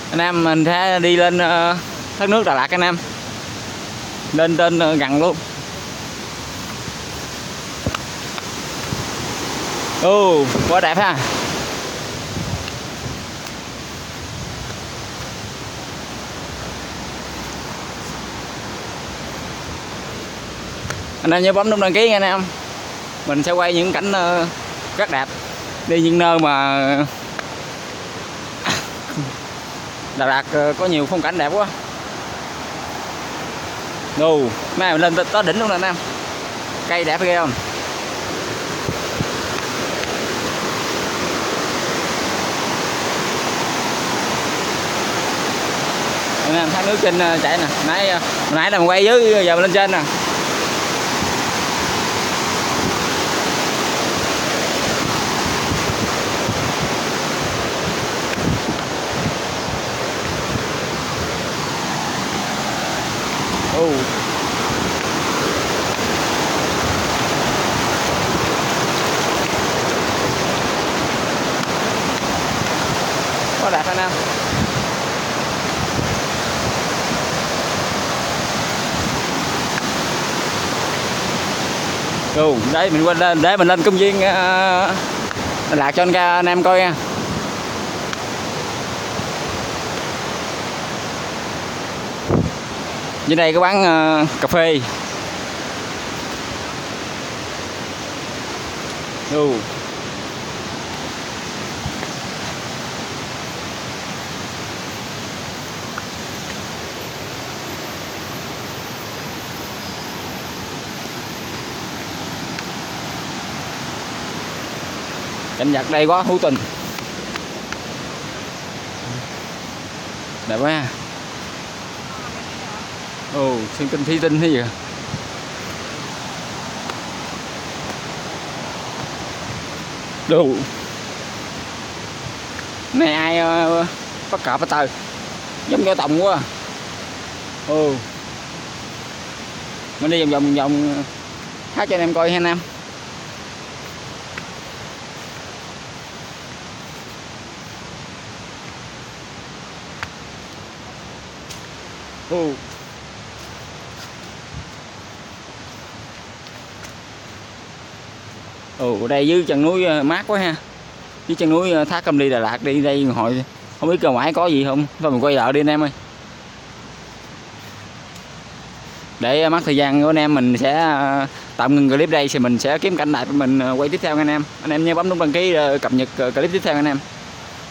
Anh em mình sẽ đi lên thác nước Đà Lạt anh em, lên trên gần luôn. Quá đẹp ha. Anh em nhớ bấm nút đăng ký nha anh em. Mình sẽ quay những cảnh rất đẹp, đi những nơi mà Đà Lạt có nhiều phong cảnh đẹp quá. Mấy em lên tới đỉnh luôn nè anh em. Cây đẹp ghê không? Anh em thác nước trên chảy nè. Nãy là mình quay dưới, giờ mình lên trên nè. Quá đẹp anh em. Đấy mình quên lên để mình lên công viên Đà Lạt cho anh em coi nha. Dưới đây có bán cà phê. Cảnh vật đây quá hữu tình, đẹp quá. Sơn tinh thủy tinh thế gì. Này ai bắt cọp bắt tờ giống vỏ tòng quá. Mình đi vòng vòng hát cho anh em coi ha anh em. Ở đây dưới chân núi mát quá ha. Dưới chân núi Thác Cam Ly Đà Lạt, đi đây hồi không biết cơ ngoại có gì không. Thôi mình quay lại đi anh em ơi. Để mất thời gian của anh em, mình sẽ tạm ngừng clip đây, thì mình sẽ kiếm cảnh đẹp mình quay tiếp theo anh em. Anh em nhớ bấm nút đăng ký cập nhật clip tiếp theo anh em.